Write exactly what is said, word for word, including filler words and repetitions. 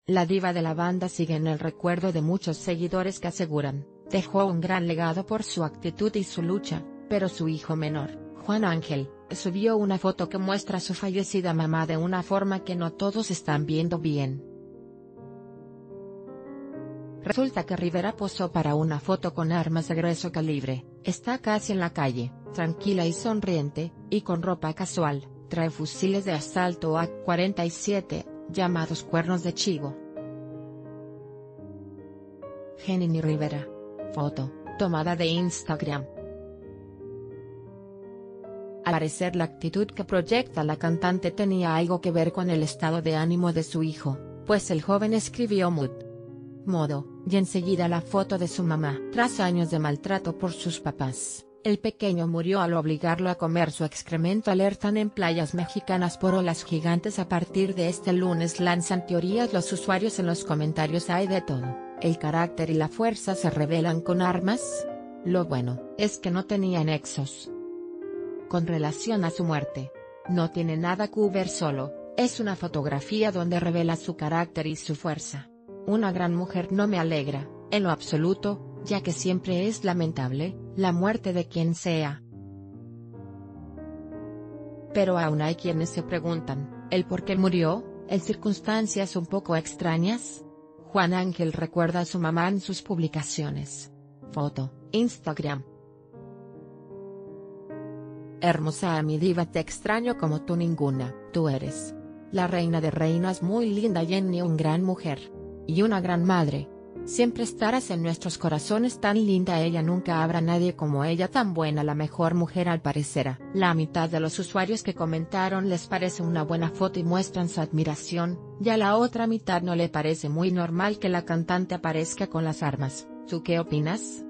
La diva de la banda sigue en el recuerdo de muchos seguidores que aseguran, dejó un gran legado por su actitud y su lucha, pero su hijo menor, Juan Ángel, subió una foto que muestra a su fallecida mamá de una forma que no todos están viendo bien. Resulta que Rivera posó para una foto con armas de grueso calibre, está casi en la calle, tranquila y sonriente, y con ropa casual, trae fusiles de asalto A cuarenta y siete, llamados cuernos de chivo. Jenny Rivera. Foto, tomada de Instagram. Al parecer la actitud que proyecta la cantante tenía algo que ver con el estado de ánimo de su hijo, pues el joven escribió mood. Modo, y enseguida la foto de su mamá. Tras años de maltrato por sus papás, el pequeño murió al obligarlo a comer su excremento. Alertan en playas mexicanas por olas gigantes. A partir de este lunes lanzan teorías los usuarios en los comentarios. Hay de todo, el carácter y la fuerza se revelan con armas. Lo bueno es que no tenía nexos con relación a su muerte. No tiene nada que ver, solo es una fotografía donde revela su carácter y su fuerza. Una gran mujer. No me alegra, en lo absoluto, ya que siempre es lamentable, la muerte de quien sea. Pero aún hay quienes se preguntan, ¿el por qué murió?, en circunstancias un poco extrañas. Juan Ángel recuerda a su mamá en sus publicaciones. Foto, Instagram. Hermosa mi diva, te extraño como tú ninguna. Tú eres la reina de reinas, muy linda Jenny, una gran mujer y una gran madre. Siempre estarás en nuestros corazones, tan linda ella, nunca habrá nadie como ella, tan buena, la mejor mujer al parecer. La mitad de los usuarios que comentaron les parece una buena foto y muestran su admiración, ya la otra mitad no le parece muy normal que la cantante aparezca con las armas. ¿Tú qué opinas?